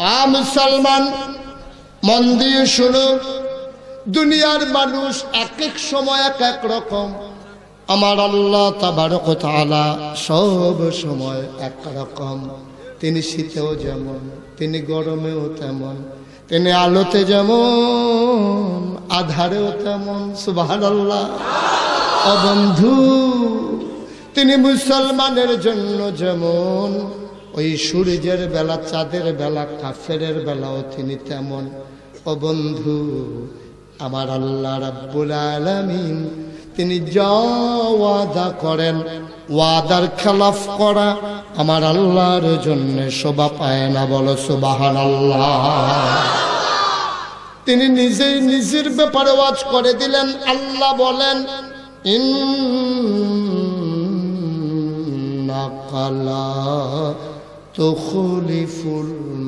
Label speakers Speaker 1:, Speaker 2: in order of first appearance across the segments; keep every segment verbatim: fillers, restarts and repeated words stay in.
Speaker 1: আ মুসলমান মন দিয়ে শুনো, দুনিয়ার মানুষ এক এক সময় এক এক রকম, আমার আল্লাহ তাবারক ওয়া তাআলা সব সময় এক রকম। তিনি শীতেও যেমন, তিনি গরমেও তেমন, তিনি আলোতে যেমন আধারেও তেমন। সুবহানাল্লাহ। ও বন্ধু, তিনি মুসলমানের জন্য যেমন, ওই সূর্যের বেলা, চাঁদের বেলা, কাফেরের বেলাও তিনি তেমন। ও বন্ধু, আমার আল্লাহ রাব্বুল আলামিন তিনি যা ওয়াদা করেন, ওয়াদার খেলাফ করা আমার আল্লাহর জন্য শোভা পায় না। বলো সুবহানাল্লাহ। তিনি নিজেই নিজের ব্যাপারে ওয়াজ করে দিলেন। আল্লাহ বলেন, ইন্নাকা লা তুখলিফুল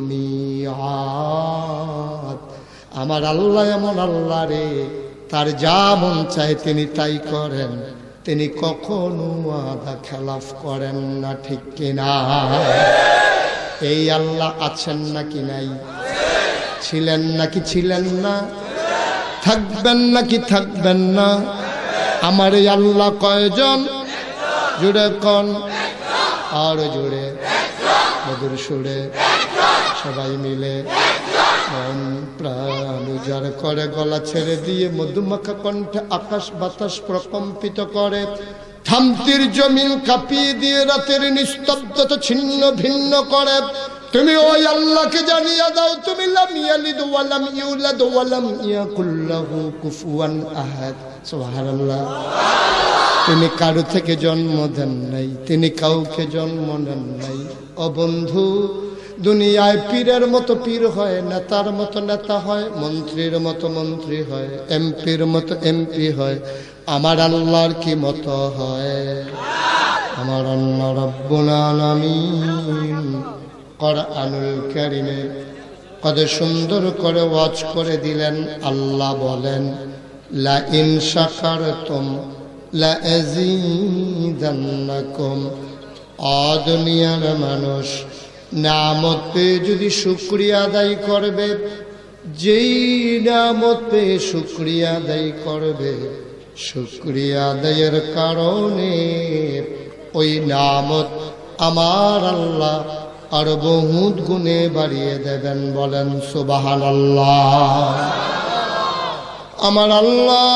Speaker 1: মিআদ। আমার আল্লাহ এমন আল্লাহ রে, তার যা মন চায় তিনি তাই করেন, তিনি কখনো ওয়াদা খেলাফ করেন না। ঠিক কিনা? এই আল্লাহ আছেন নাকি নাই? ছিলেন নাকি ছিলেন না? থাকবেন নাকি থাকবেন না? আমার এই আল্লাহ কয়জন? জুড়ে কোন আর জুড়ে মধুর সুরে সবাই মিলে মন প্রাণ উজাড় করে, গলা ছেড়ে দিয়ে মধুমাখা কণ্ঠে আকাশ বাতাস প্রকম্পিত করে, থামতির জমিন কাঁপিয়ে দিয়ে রাতের নিস্তব্ধতা ছিন্ন ভিন্ন করে। তুমি ওই আল্লাহকে জানিয়ে দাও, তুমি লাম ইয়ালিদ ওয়া লাম ইউলাদ ওয়া লাম ইয়াকুল লাহু কুফুয়ান আহাদ। সুবহানাল্লাহ। তিনি কারো থেকে জন্ম দেন নাই, তিনি কাউকে জন্ম নেন নাই। ও বন্ধু, দুনিয়ায় পীরের মতো পীর হয়, নেতার মতো নেতা হয়, মন্ত্রীর মতো মন্ত্রী হয়, এমপির মতো এমপি হয়। আমার আল্লাহর কি মতো হয়? আমার আল্লাহ রাব্বুল আলামিন কোরআনুল কারীমে কত সুন্দর করে ওয়াজ করে দিলেন। আল্লাহ বলেন, লা ইন শাকারতুম লা আযীদান্নাকুম। আ দুনিয়ার মানুষ, নামত পেয়ে যদি শুকরিয়া আদায় করবে, যেই নামত পেয়ে শুকরিয়া আদায় করবে, শুকরিয়া আদায়ের কারণে ওই নামত আমার আল্লাহ আর বহুত গুণে বাড়িয়ে দেবেন। বলেন সুবহানাল্লাহ। আমার আল্লাহ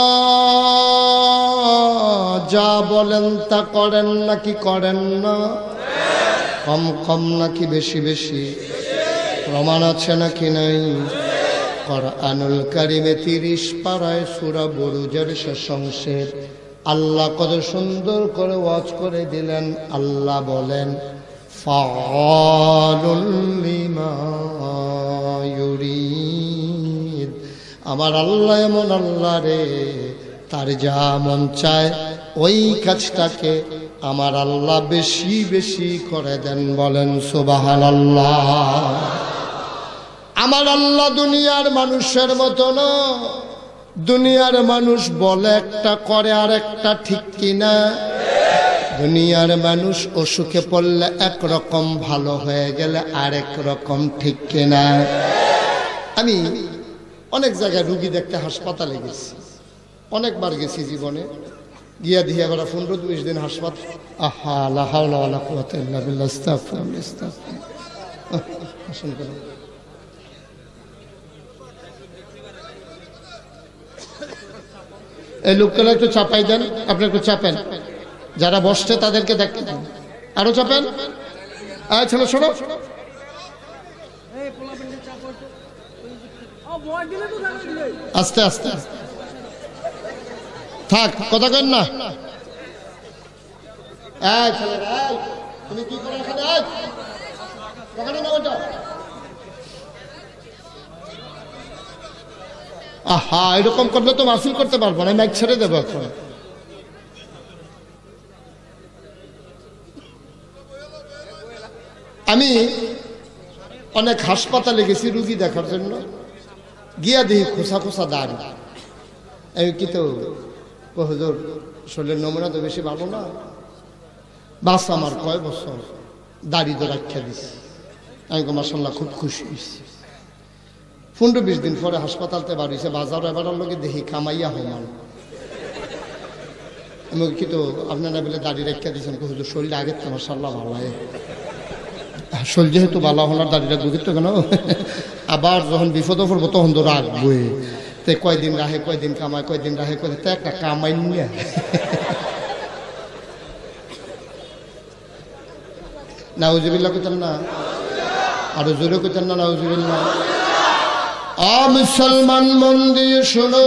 Speaker 1: যা বলেন তা করেন নাকি করেন না? কম কম নাকি বেশি বেশি? প্রমাণ আছে নাকি নাই? কোরআনুল কারীমে তিরিশ পারায় সূরা বুরুজের শেষ অংশে আল্লাহ কত সুন্দর করে ওয়াজ করে দিলেন। আল্লাহ বলেন, ফাআলুল লিমা ইউরিদ। আমার আল্লাহ এমন আল্লাহ রে, তার যা মন চায় ওই কাজটাকে আমার আল্লাহ বেশি বেশি করে দেন। বলেন সুবহানাল্লাহ। আমার আল্লাহ দুনিয়ার মানুষের মতো না। দুনিয়ার মানুষ বলে একটা, করে আর একটা। ঠিক কিনা? দুনিয়ার মানুষ অসুখে পড়লে একরকম, ভালো হয়ে গেলে আরেক রকম। ঠিক কিনা? আমি অনেক জায়গায় রুগী দেখতে হাসপাতালে গেছি, অনেকবার গেছি জীবনে। গিয়া দিয়ে এবার পনেরো বিশ দিন হাসপাতাল। আহা লা হাওলা ওয়ালা কুওয়াতা ইল্লা বিল্লাহ। আস্তাগফিরুল্লাহ আস্তাগফিরুল্লাহ। এই লোকগুলো একটু চাপাই দেন, আপনি একটু চাপেন, যারা বসছে তাদেরকে দেখতে দেন, আরো চাপেন। আয় ছেলে শোনো, আস্তে আস্তে থাক, কথা কেন না। তুমি কি করো এখানে? আহা, এরকম করলে তো মাহফিল করতে পারবো না, মাইক ছেড়ে দেবো এখন। আমি অনেক হাসপাতালে গেছি রুগী দেখার জন্য, গিয়া দেখি খোসা খোসা দাঁড়ি। আমি কি তো হুজুর শরীরের নমুনা তো বেশি ভালো না, বাস আমার কয় বছর দাড়ি তো রাখা দিছি। আমি মাশাআল্লাহ খুব খুশি হয়েছি। পনেরো বিশ দিন পরে হাসপাতালতে বাড়িছে, বাজার এবার লোকে দেখি কামাইয়া হমান। আমি কিন্তু আপনারা বলে দাড়ি রেখা দিয়েছেন, হুজুর শরীর আগের তো মাশাআল্লাহ ভালো হয়, শরীর যেহেতু ভালো হলার দাড়ি রাখবো কিন্তু কেন, আবার যখন বিপদ পড়বো তখন তো রাখবো। তে কয়দিন রাহে কয়দিন কামায়, কয়দিন রাহে কয়দিন, তো একটা কামাই নিয়ে নাউজুবিল্লাহ কইতেন না, আরো জোরে কইতেন না নাউজুবিল্লাহ। আ মুসলমান মন দিয়ে শোনো,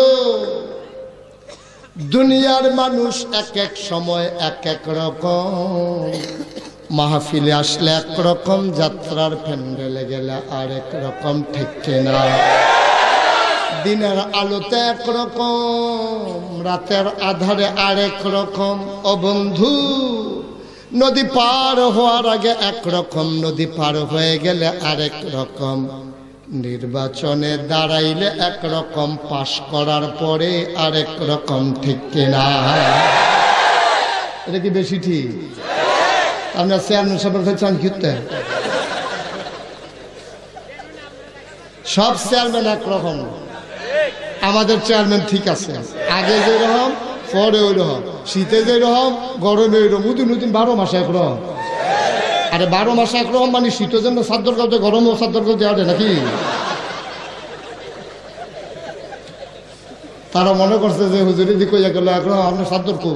Speaker 1: দুনিয়ার মানুষ এক এক সময় এক এক রকম, মাহফিলে আসলে একরকম, যাত্রার প্যান্ডেলে গেলে আরেক রকম, ঠিক কিনা? দিনের আলোতে একরকম, রাতের আধারে আরেক রকম। ও বন্ধু, নদী পার হওয়ার আগে একরকম, নদী পার হয়ে গেলে আরেক রকম। নির্বাচনে দাঁড়াইলে একরকম, পাশ করার পরে আরেক রকম, ঠিক কিনা? এটা কি বেশি ঠিক? আপনার চেয়ারম্যান সাহেবের চান কিনতে, সব চেয়ারম্যান একরকম। আমাদের চেয়ারম্যান ঠিক আছে, আগে যেরকম পরে ওই রকম, শীতে যেরকম গরমে ওই রকম, নতুন নতুন বারো মাসে একরকম। আরে বারো মাসে একরকম মানে শীতের জন্য চাদর কাউতে, গরমও চাদর কাউতে আটে নাকি? তারা মনে করছে যে হুজুরি দিকে গেল একরকম, আপনার চাদর খুব,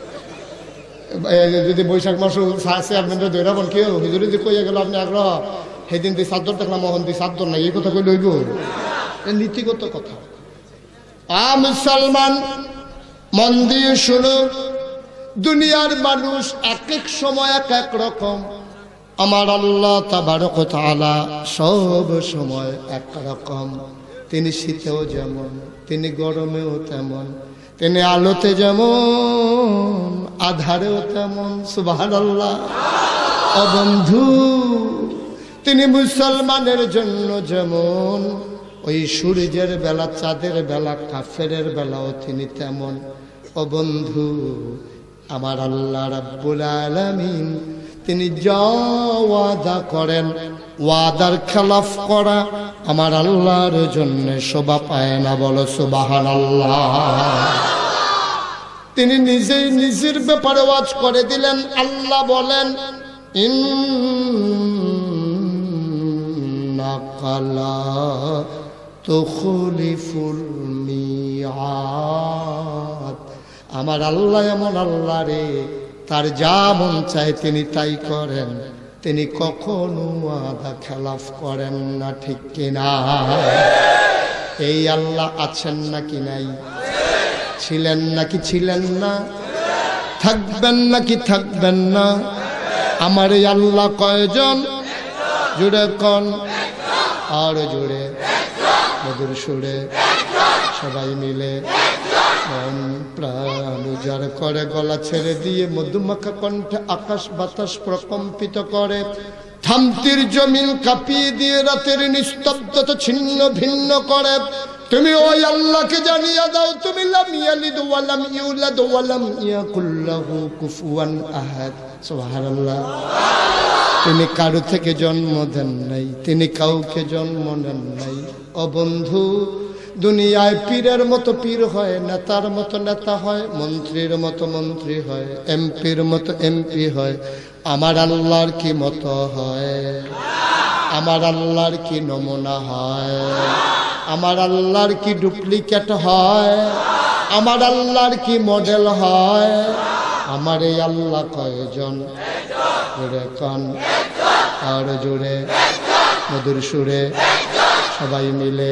Speaker 1: যদি বৈশাখ মাসে চেয়ারম্যানরা ধরে বল কেউ হুজুরি দিকে কইয়া গেল আপনি একরকম, সেদিন তুই চাদর দেখলাম, মোহন তুই চাদর নাই, এই কথা কইলে হইব? নীতিগত কথা। আ মুসলমান মন দিয়ে শুনো, দুনিয়ার মানুষ এক এক সময় এক এক রকম, আমার আল্লাহ তাবারক ওয়া তাআলা সব সময় এক রকম। তিনি শীতেও যেমন, তিনি গরমেও তেমন, তিনি আলোতে যেমন, আধারেও তেমন। সুবহানাল্লাহ। ও বন্ধু, তিনি মুসলমানের জন্য যেমন, ওই সূর্যের বেলা, চাঁদের বেলা, কাফেরের বেলাও তিনি তেমন। ও বন্ধু, আমার আল্লাহ রাব্বুল আলামিন তিনি যা ওয়াদা করেন, ওয়াদার খেলাফ করা আমার আল্লাহর জন্য শোভা পায় না। বলো সুবহানাল্লাহ। তিনি নিজেই নিজের ব্যাপারে ওয়াজ করে দিলেন। আল্লাহ বলেন, ইন্নাকা লা তুখলিফুল মিআদ। আমার আল্লাহ এমন আল্লাহ রে, তার যা মন চায় তিনি তাই করেন, তিনি কখনো ওয়াদা খেলাফ করেন না, ঠিক কিনা? এই আল্লাহ আছেন নাকি নাই? ছিলেন নাকি ছিলেন না? থাকবেন নাকি থাকবেন না? আমার এই আল্লাহ কয়জন? জুড়ে কন, আর জুড়ে, মধুর সুরে সবাই মিলে মন প্রাণ উজাড় করে, গলা ছেড়ে দিয়ে মধুমাখা কণ্ঠে আকাশ বাতাস প্রকম্পিত করে, থামতির জমিন কাঁপিয়ে দিয়ে রাতের নিস্তব্ধতা ছিন্ন ভিন্ন করে। তুমি ওই আল্লাহকে জানিয়ে দাও, তুমি লাম ইয়ালিদ ওয়া লাম ইউলাদ ওয়া লাম ইয়াকুল লাহু কুফুয়ান আহাদ। সুবহানাল্লাহ। তিনি কারো থেকে জন্ম দেন নাই, তিনি কাউকে জন্ম নেন নাই। ও বন্ধু, দুনিয়ায় পীরের মতো পীর হয়, নেতার মতো নেতা হয়, মন্ত্রীর মতো মন্ত্রী হয়, এমপির মতো এমপি হয়। আমার আল্লাহর কি মতো হয়? আমার আল্লাহর কি নমুনা হয়? আমার আল্লাহর কি ডুপ্লিকেট হয়? আমার আল্লাহর কি মডেল হয়? আমার এই আল্লাহ কয়জন? জোরে কন, আর জোরে, মধুর সুরে সবাই মিলে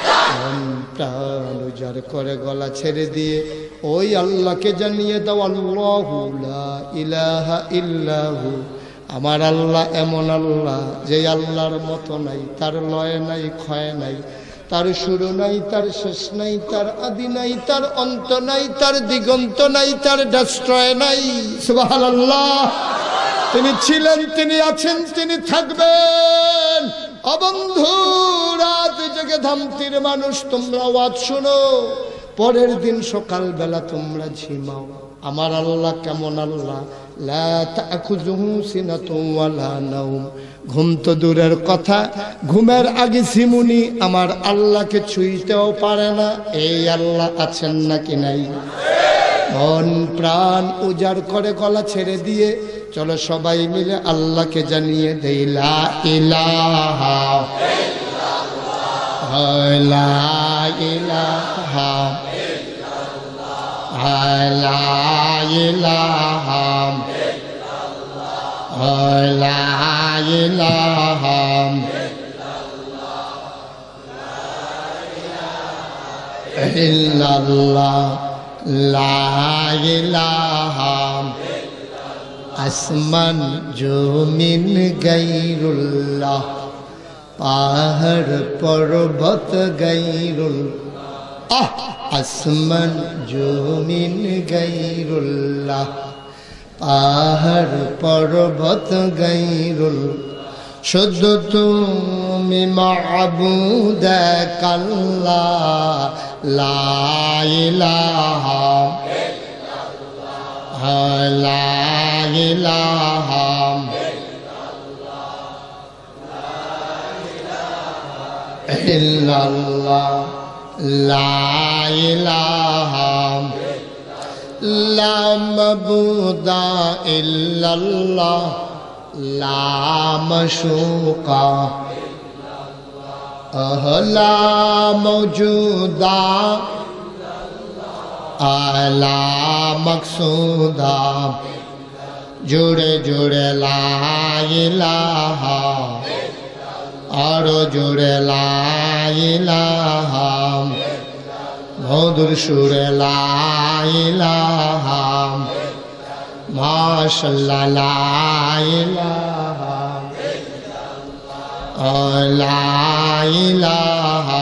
Speaker 1: প্রাণ উজাড় করে গলা ছেড়ে দিয়ে ওই আল্লাহকে জানিয়ে দাও, আল্লাহু লা ইলাহা ইল্লাহু। আমার আল্লাহ এমন আল্লাহ, যে আল্লাহর মতো নাই, তার লয় নাই, ক্ষয় নাই, তার শুরু নাই, তার শেষ নাই, তার আদি নাই, তার অন্ত নাই, তার দিগন্ত নাই, তার ডেস্ট্রয় নাই। সুবহানাল্লাহ। তিনি ছিলেন, তিনি আছেন, তিনি থাকবেন। অবন্ধু, রাত জেগে ধামতির মানুষ, তোমরা ওয়াজ শোনো, পরের দিন সকাল বেলা তোমরা ঝিমাও। আমার আল্লাহ কেমন আল্লাহ? লা তাখুযুহু সিনাতুন ওয়ালা নাওম, ঘুম তো দূরের কথা, ঘুমের আগে ঝিমুনি আমার আল্লাহকে ছুঁইতেও পারে না। এই আল্লাহ আছেন নাকি নাই? মন প্রাণ উজাড় করে গলা ছেড়ে দিয়ে চলো সবাই মিলে আল্লাহকে জানিয়ে দেই লা ইলাহা ইল্লাল্লাহ, লা ইলাহা ইল্লাল্লাহ, লা ইলাহা ইল্লাল্লাহ, লা ইলাহা ইল্লাল্লাহ, লা ইলাহা আসমান জমিন গায়রুল্লাহ, পাহাড় পর্বত গায়রুল্লাহ, আহ আসমান জমিন গায়রুল্লাহ, পাহাড় পর্বত গায়রুল্লাহ, শুধু তুমি মাবুদ এক আল্লাহ, লা ইলাহা লা ইলাহা ইল্লাল্লাহ, লা ইলাহা লা মাবুদা ইল্লাল্লাহ, লা মাশুকা লা মওজুদা আলা মকসুদা, জুড়ে জুড়ে লা ইলাহা, আরো জুড়ে লা ইলাহা, মধুর সুরে লা ইলাহা, মাশাআল্লাহ লা ইলাহা লা ইলাহা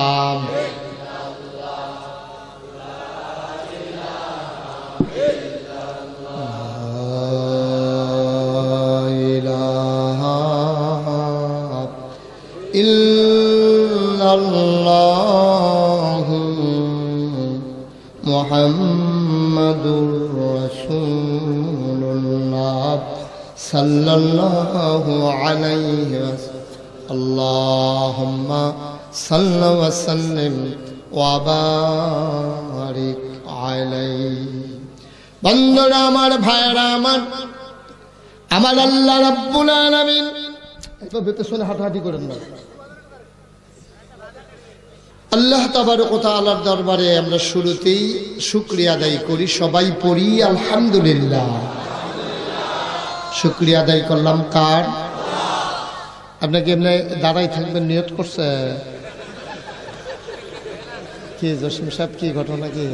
Speaker 1: ইল্লাল্লাহু মুহাম্মাদুর রাসূলুল্লাহ সাল্লাল্লাহু আলাইহি ওয়াসাল্লাম। আল্লাহুম্মা সাল্লি ওয়া সাল্লিম ওয়া বারিক আলাইহি। বন্ধুরা আমার, ভাইরা আমার, আমার আল্লাহ রাব্বুল আলামিন একটু পেছনে হাঁটাহাঁটি করেন না। আল্লাহ তাবারক ওয়া তাআলার দরবারে আমরা শুরুতেই শুকরিয়া আদায় করি, সবাই পড়ি আলহামদুলিল্লাহ। শুকরিয়া আদায় করলাম কার? আপনাকে এমনি দাঁড়াই থাকবেন নিয়ত করছে কি? জসিম সাহেব কি ঘটনা কি?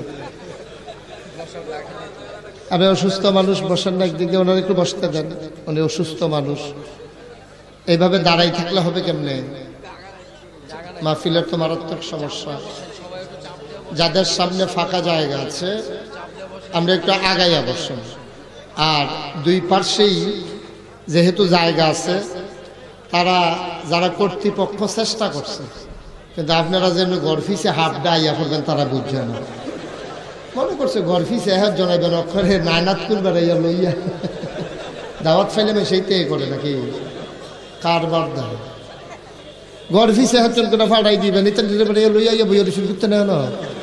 Speaker 1: আপনি অসুস্থ মানুষ, বসেন না একদিকে, ওনার একটু বসতে দেন, উনি অসুস্থ মানুষ। এইভাবে দাঁড়াই থাকলে হবে কেমনে? মাহফিলের তো মারাত্মক সমস্যা। যাদের সামনে ফাঁকা জায়গা আছে আমরা একটু আগাইয়া বসুন, আর দুই পার্শ্বেই যেহেতু জায়গা আছে, তারা যারা কর্তৃপক্ষ চেষ্টা করছে, কিন্তু আপনারা যেন গরফিসে হাফ ডাইয়া করবেন তারা বুঝছে না। মনে করছে গরফিসে হ্যাঁ জনাইবেন অক্ষরে নায়নাত করবে ইয়া লইয়া দাওয়াত ফাইলে সেইটাই করে নাকি কারবার দাও গরফিসে হাত করে ফাটাই দিবেন ইত্যাদি লইয়া ইয়া বইয়া শুরু করতে নেয় না।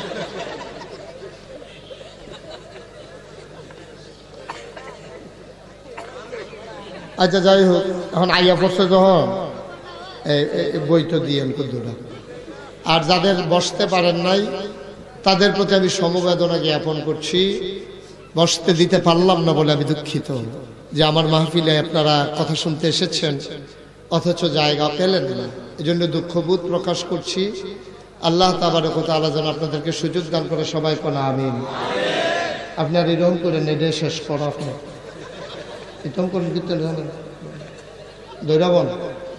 Speaker 1: আচ্ছা যাই হোক, এখন আইয়া পড়ছে যখন বই তো দিয়েন কুদ্দুরা। আর যাদের বসতে পারেন নাই তাদের প্রতি আমি সমবেদনা জ্ঞাপন করছি। বসতে দিতে পারলাম না বলে আমি দুঃখিত যে আমার মাহফিলে আপনারা কথা শুনতে এসেছেন অথচ জায়গা পেলেন না, এজন্য দুঃখবোধ প্রকাশ করছি। আল্লাহ তাবারক ওয়া তাআলা যেন আপনাদেরকে সুযোগ দান করে, সবাই কোনা আমিন। আপনার এরকম করে নেডে শেষ করা আপনার এরকম করে দিতে দৈরাবন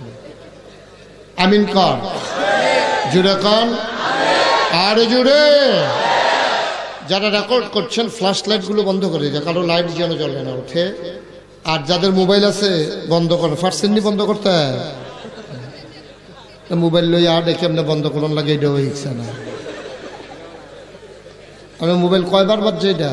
Speaker 1: আমিন কর, জুড়ে কন, আর জুড়ে। যারা রেকর্ড করছেন ফ্ল্যাশ লাইট গুলো বন্ধ করে দিতে, কারো লাইট যেন জ্বলে না ওঠে। আর যাদের মোবাইল আছে বন্ধ করেন, ফার্স্টেন্ডি বন্ধ করতে মোবাইল লই আর দেখে আপনি বন্ধ করুন লাগে, এটাও ইচ্ছা না। আমি মোবাইল কয়বার বাজছে এটা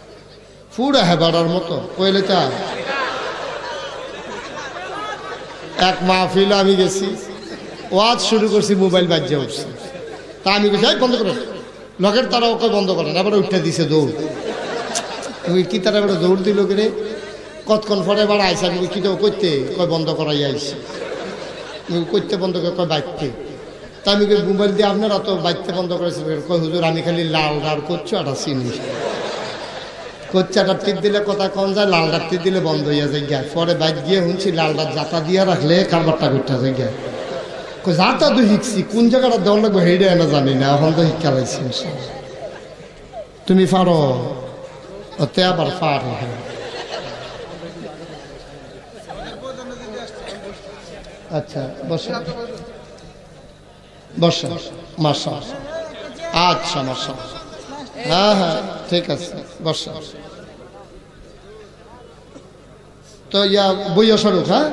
Speaker 1: পুরা হ্যাঁ বাড়ার মতো কইলে তা এক মাহফিল আমি গেছি, ওয়াজ শুরু করছি, মোবাইল বাজ্যা উঠছে। তা আমি গেছি, এই বন্ধ করেন, লগের তারা ওকে বন্ধ করেন। আবার উঠে দিছে দৌড়। ওই কি তারা এবার দৌড় দিল করে কতক্ষণ পরে এবার আইসা। আমি কি তো করতে কয় বন্ধ করাই আইসি, করতে বন্ধ করে কয় বাইকতে। তা আমি মোবাইল দিয়ে আপনারা তো বাইকতে বন্ধ করেছেন কয় হুজুর আমি খালি লাল ডার করছো আর চিনি কোচ্চাটা টিপ দিলে কথা কম যায়, লাল ডার টিপ দিলে বন্ধ হইয়া যায় গিয়া। পরে বাইক গিয়ে শুনছি লাল ডার জাতা দিয়া রাখলে কারবারটা করতে যায় গিয়া। যাতা তো শিখছি, কোন জায়গাটা দেওয়ার লাগবে হেঁটে না জানি না, এখন তো শিক্ষা লাগছি। তুমি পারো ওতে আবার পার। আচ্ছা বসে বসে মাসা। আচ্ছা মাসা, হ্যাঁ হ্যাঁ ঠিক আছে বসে। তো ইয়া বইয়া সরুক। হ্যাঁ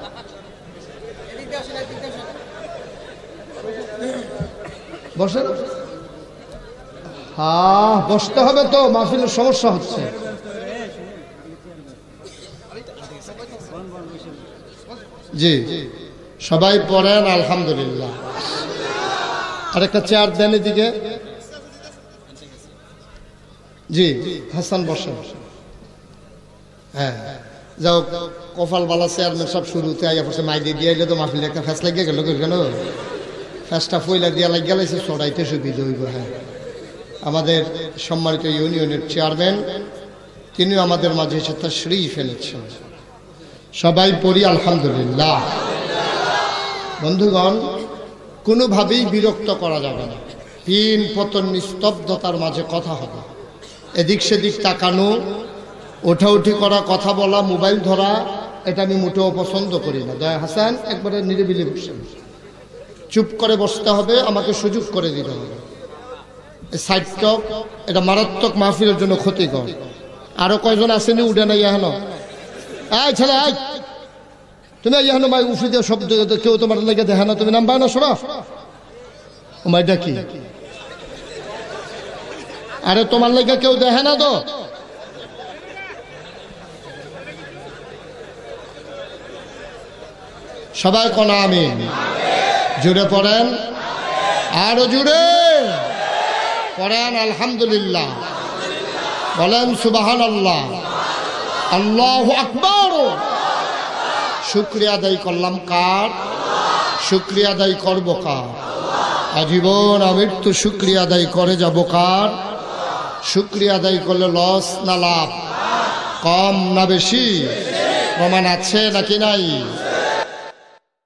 Speaker 1: বসে। হ্যাঁ বসতে হবে তো, মাহফিলের সমস্যা হচ্ছে। জি সবাই পড়েন আলহামদুলিল্লাহ। আরেকটা চেয়ার দেন এদিকে। জি হাসান বসেন। হ্যাঁ যাও, কপাল বালা চেয়ারম্যান সব শুরুতে আইয়া পড়ছে, মাই দিয়ে দিয়ে তো মাহফিল একটা ফ্যাস লাগিয়ে গেল কেন, ফ্যাসটা ফইলা দিয়া লাগ গেলাইছে, চড়াইতে সুবিধা হইব। হ্যাঁ আমাদের সম্মানিত ইউনিয়নের চেয়ারম্যান, তিনিও আমাদের মাঝে এসে তাশরীফ এনেছেন। সবাই পড়ি আলহামদুলিল্লাহ। বন্ধুগণ, কোনোভাবেই বিরক্ত করা যাবে না। পিন পতন নিস্তব্ধতার মাঝে কথা হবে, এদিক সেদিক তাকানো, ওঠাউঠি করা, কথা বলা, মোবাইল ধরা, এটা আমি মোটেও পছন্দ করি না। দয়া হাসান একবারে নিরিবিলি বসেন, চুপ করে বসতে হবে, আমাকে সুযোগ করে দিতে হবে। সাইড টক এটা মারাত্মক মাহফিলের জন্য ক্ষতিকর। আরো কয়জন আসেনি উঠে নাই এখনো? এই ছেলে আই, তুমি এখনো ভাই উফি দিয়ে শব্দ, কেউ তোমার লেগে দেখে না, তুমি নাম পায় না সরা ও মাইটা কি? আরে তোমার লেগে কেউ দেখে না তো? সবাই কোনা আমিন জুড়ে পড়েন, আরো জুড়ে পড়েন আলহামদুলিল্লাহ। বলেন সুবহানাল্লাহ, আল্লাহু আকবার। শুকরিয়া আদায় করলাম কার? শুকরিয়া আদায় করব কার? আজীবন আমৃত্যু শুকরিয়া আদায় করে যাব কার? শুকরিয়া আদায় করলে লস না লাভ? কম না বেশি? প্রমাণ আছে নাকি নাই?